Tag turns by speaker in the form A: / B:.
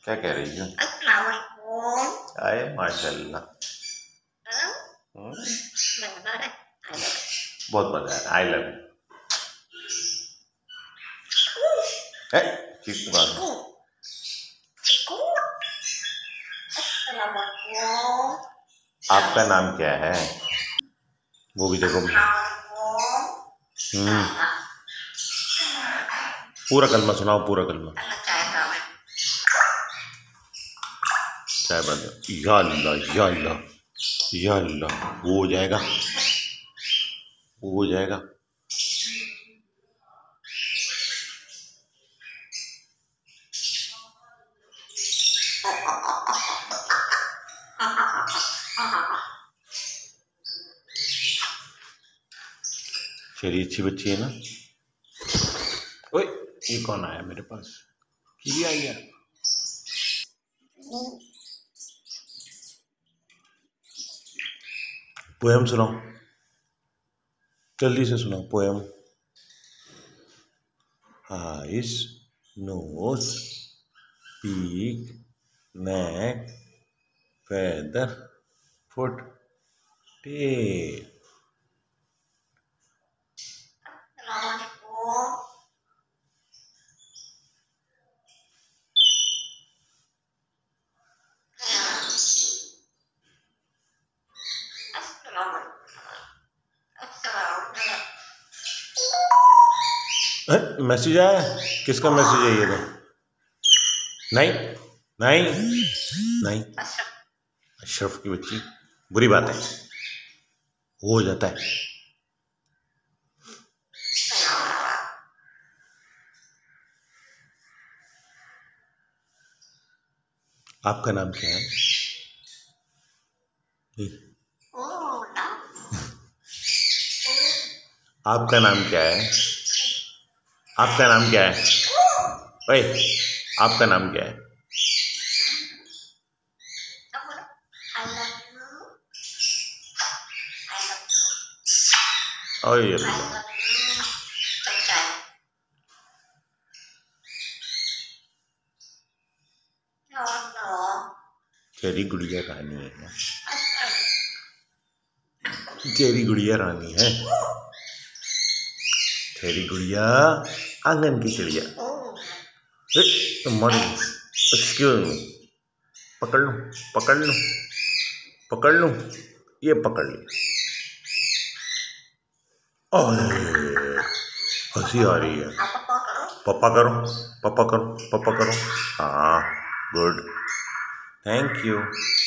A: क्या कह रही है? आए माशाल्लाह। बहुत मजा आया। I love you. चीकू आपका नाम क्या है? वो भी देखो। पूरा कलमा सुनाओ, पूरा कलमा। चाय बंद। या अल्लाह या अल्लाह या अल्लाह। वो हो जाएगा, वो हो जाएगा। चलिए, अच्छी बच्ची है ना। ओए, ये कौन आया मेरे पास? कीवी आई है। पोएम सुनाओ, जल्दी से सुनाओ poem. Eyes, nose, beak, neck, feather, foot, tail. Message आया? किसका मैसेज है ये? तो नहीं नहीं नहीं, अशरफ की बच्ची। बुरी बात है, हो जाता है। आपका नाम क्या है? आपका नाम क्या है? आपका नाम क्या है? ओए, आपका नाम क्या है? ओए अल्लाह। तेरी गुड़िया रानी है, तेरी गुड़िया रानी है, तेरी गुड़िया आंगन की चिड़िया। एक्सक्यूज मी, पकड़ लूं, पकड़ लूं, पकड़ लूं, ये पकड़ ली। अरे हंसी आ रही है। पापा करो, पापा करो, पापा करो। हाँ, गुड, थैंक यू।